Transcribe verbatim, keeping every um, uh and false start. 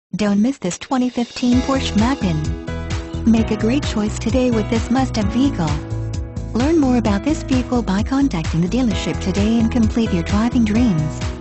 Don't miss this twenty fifteen Porsche Macan. Make a great choice today with this must-have vehicle. Learn more about this vehicle by contacting the dealership today and complete your driving dreams.